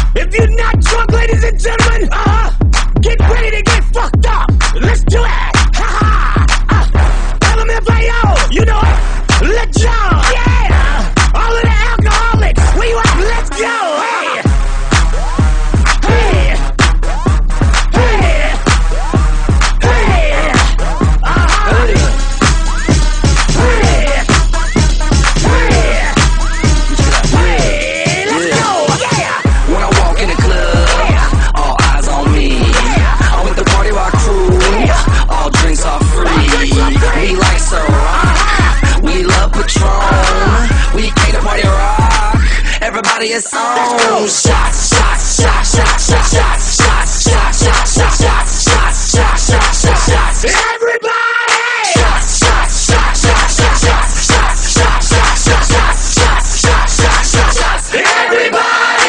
If you're not drunk, ladies and gentlemen, get ready to get fucked up. Let's do it. LMFAO, you know it. Let's go. Yeah. All of the alcoholics, where you at? Let's go. Hey. Hey. Hey. Hey. It's on. Shots, shots, shots, shots, shots, shots, shots, shots, shots, shots, shots, shots, shots, shots, shots, shots. Everybody! Shots, shots, shots, shots, shots, shots, shots, shots, shots, shots, shots, shots, shots, shots, shots, shots. Everybody!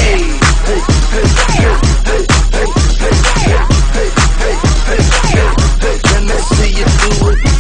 Let me see you do it.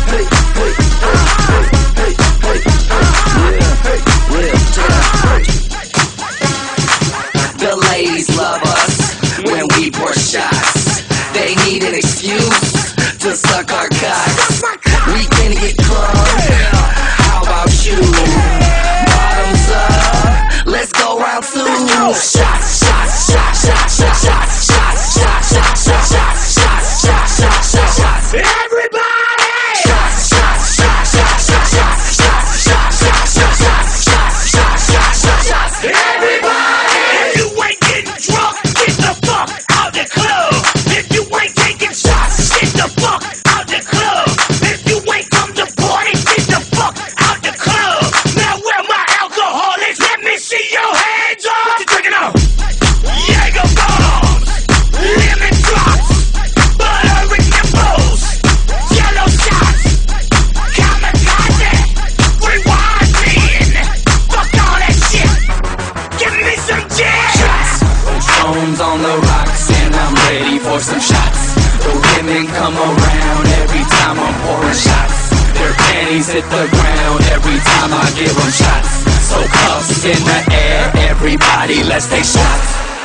The ladies love us when we pour shots. They need an excuse to suck our cocks. We can get drunk. How about you? Bottoms up. Let's go round two. Shots, shots, shots, shots, shots, shots, shots, shots, shots, shots, shots, shots, shots, shots, shots, shots. Everybody! Shots, shots, shots, shots, shots, shots, shots, shots, shots, shots, shots, shots, shots, shots, shots, shots. Everybody! If you ain't getting drunk, get the fuck out the club. If you ain't taking shots, get the fuck out the club. If you ain't come to party, get the fuck out the club. Now where my alcoholics? Let me see your hands up. What you drinking on? Jaeger bombs, lemon drops, butter nipples, yellow shots, kamikaze, rewind me, fuck all that shit. Give me some jazz. Drones on the rocks and I'm ready for some shots. The women come around every time I'm pouring shots. Their panties hit the ground every time I give them shots. So cuffs in the air, everybody let's take shots.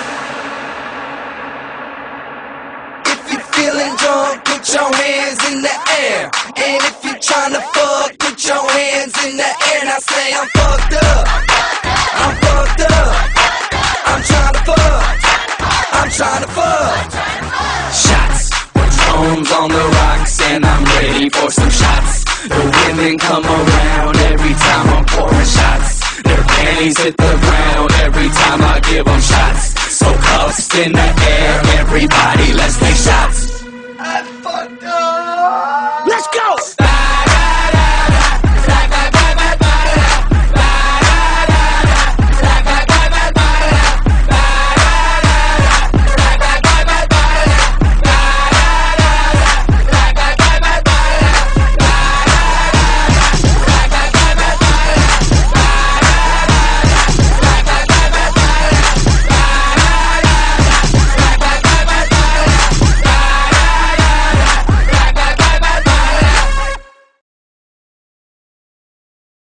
If you're feeling drunk, put your hands in the air. And if you're trying to fuck, put your hands in the air. Now say I'm fucked up. I'm fucked up. I'm trying to fuck. I'm trying to fuck. Shots, drones on the rocks and I'm ready for some shots. The women come around every time I'm pouring shots. Their panties hit the ground every time I give them shots. So cuffs in the